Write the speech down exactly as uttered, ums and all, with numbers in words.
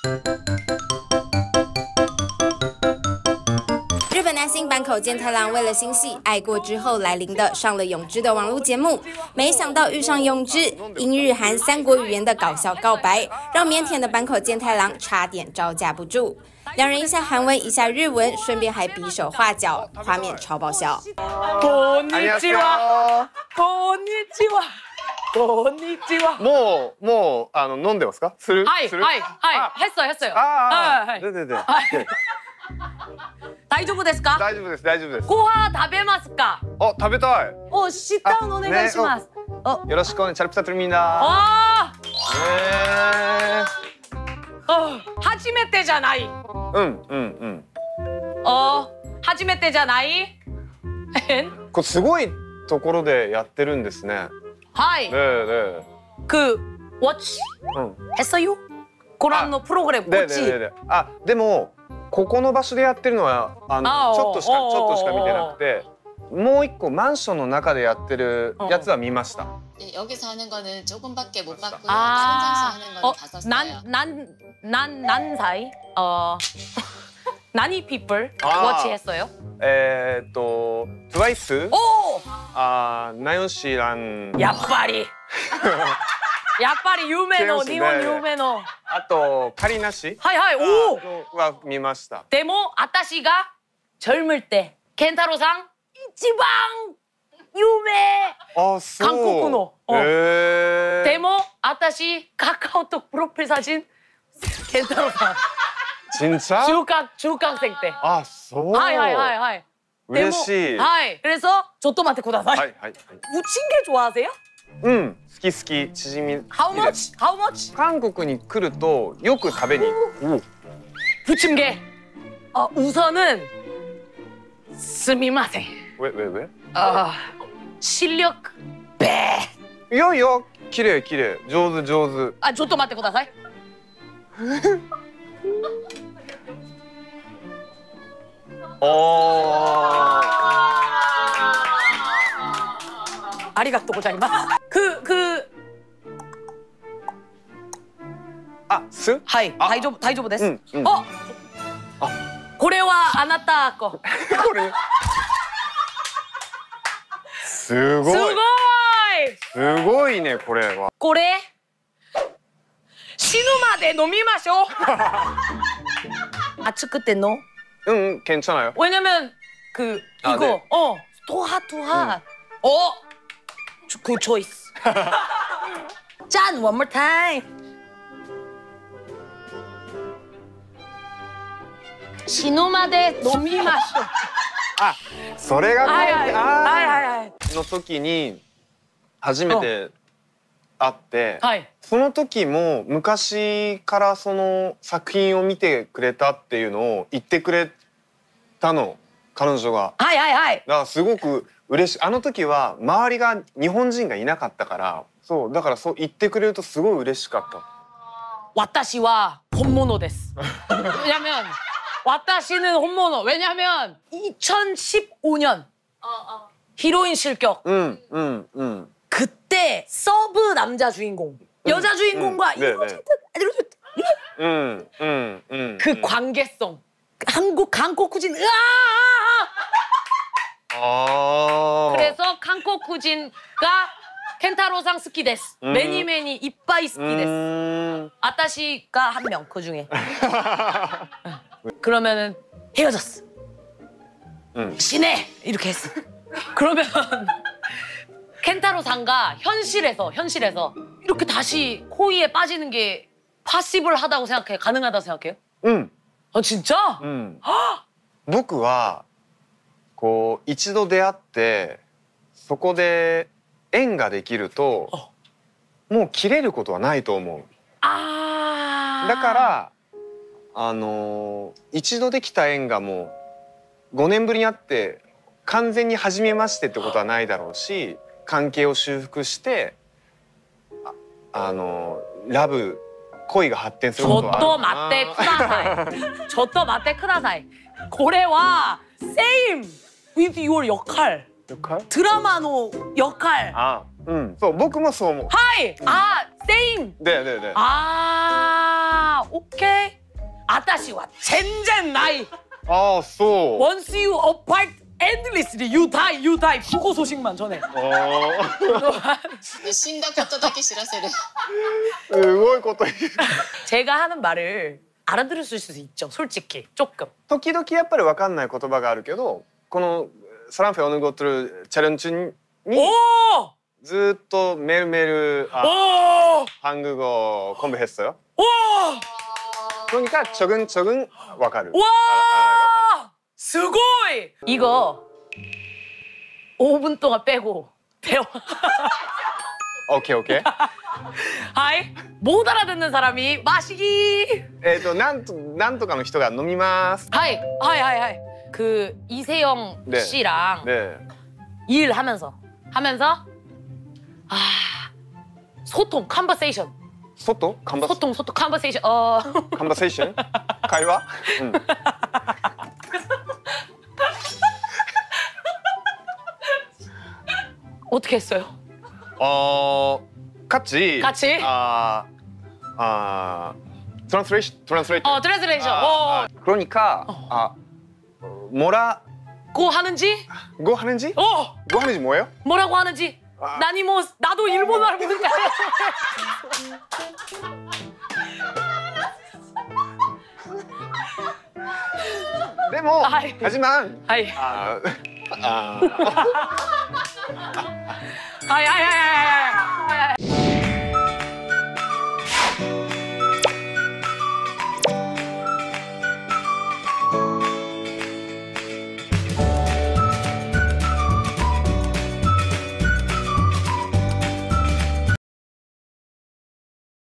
日本男星坂口健太郎为了新戏《爱过之后来临》的上了永之的网络节目，没想到遇上永之英日韩三国语言的搞笑告白，让腼腆的坂口健太郎差点招架不住。两人一下韩文，一下日文，顺便还比手画脚，画面超爆笑。 こんにちは。こんにちは。こんにちは。 もうもうあの飲んでますか？する？ はいする？ はいはい。했어요 했어요。 ああ、 はいででで。 大丈夫ですか？ 大丈夫です大丈夫です。 ご飯食べますか？ あ、食べたい。 お、シッタウンお願いします。 よろしくお願い。チャルプタトルミンダ。 あえあ、初めてじゃない。 うんうんうん。 あ、初めてじゃない？ これすごいところでやってるんですね。 はい。 ねえね 그 watch 했어요? 고란노 프로그램 え。 watch。 ででで。あ、でもここの場所でやってるのはあのちょっとしかちょっとしか見てなくて、もう一個マンションの中でやってるやつは見ました。 여기서 하는 거는 조금밖에 못 봤고요. 아, 다른 장소 하는 거는 다 썼어요. 난난난 사이 어 나니 people 아. watch 했어요? えーっとトゥワイス、 오! あ、ナヨシラン、 やっぱりやっぱり有名の日本有名のあとカリナシはいはいおは見ました。 でも私が젊을 때 켄타로さん一番有名。 あ、そう。 韓国の。 へー。 でも私カカオとプロフィール写真健太郎さん。 진짜? 중학중학생 때. 아, 소. 하이 하이 하이 하이. 嬉しい. 하이. 그래서 ちょっと待ってください. 하이 하이. 부침개 좋아하세요? 응, 好き好き. 지짐이. How much? How much? 한국에 来るとよく食べに行く. 부침개. 어, 우선은 すみません. 왜, 왜, 왜? 아, 실력 배. いやいや、綺麗綺麗。上手上手. 아, ちょっと待ってください. 어. ありがとうございます. 그, 그. 아, す? はい、大丈夫、大丈夫です. うんうん。 あ、これはあなたこ。 これ。すごい。 すごい。 すごいね、これは。 これ死ぬまで飲みましょう。熱くての? 응, 응, 괜찮아요. 왜냐면 그 아, 이거 네. 어 토하토하. 응. 어, 그 초이스. 짠, one more time. 死ぬまで飲みましょう。 あ、それがはいはいはいはいはい。 の時に初めて会って、 はい。 その時も昔からその作品を見てくれたっていうのを言ってくれたの、彼女が。 はいはいはい。 だからすごく嬉しい。あの時は周りが日本人がいなかったから、そうだからそう言ってくれるとすごい嬉しかった。 私は本物です。왜냐면私는本物. 왜냐면 이천십오 년 히로인 실격. 응, 응, 응. 그때 서브 남자 주인공, 여자 주인공과 이루어질 듯, 응, 응, 응. 그 관계성, 한국 한국쿠진, 으아! 아. 그래서 한국쿠진가 켄타로さん 好きです. 매니 매니 이빠이 好きです. 음. 아따시가 한 명 그 중에. 그러면은 헤어졌어. 응. 신해 이렇게 했어. 그러면 켄타로さん가 현실에서 현실에서 이렇게 다시 호의에 빠지는 게 파시블하다고 생각해? 가능하다고 생각해요? 응. 아 진짜? 응. 僕はこう一度出会ってそこで縁ができるともう切れることはないと思う。 あだからあの一度できた縁がもうごねんぶりに会って完全に初めましてってことはないだろうし、関係を修復してあ、あのラブ恋が発展することはある。 ちょっと待ってください。ちょっと待ってください。これは same with your 역할. 역할? 드라마의 역할. 아, 응. そう、僕もそう思う。 はい。あ、same. 네, 네, 네. 아, 오케이. 아따시와 젠젠 나이. ああそう Once you apart endlessly, you die, you die. 부고 소식만 전해. あー死んだことだけ知らせる。 すごいこと言う 제가 하는 말을 알아들을 수 있죠, 솔직히. 조금. 時々やっぱり分かんない言葉があるけどこのサランフェオヌゴトルチャレンジに 오! ずっとメルメル아 오! 한국어 공부했어요. 오! 그러니까 조근조근 分かる. 와! 스고이! 이거 오 분 동안 빼고 배워. 오케이 오케이. 하이. 못 알아듣는 사람이 마시기. えっとなんとなんとかの人が飲みます. 하이. 하이 하이 하이. 그 이세영 네. 씨랑 네. 일하면서 하면서 아 소통 컨버세이션. 소토? 컨버 소통 소통 컨버세이션. 어. 컨버세이션? 会話? 응. 어떻게 했어요? 어 같이 같이? 아 아 트랜스레이션 트랜스레이터. 어 트랜스레이션. 아, 어. 아, 그러니까 아 뭐라 고 하는지? 뭐 하는지? 어. 뭐 하는지 뭐예요? 뭐라고 하는지? 아. 나니 뭐 나도 일본어를 모르니까. 데모 아이. 하지만 하이. 아 아. 하이 하이 하이 하이. 하이.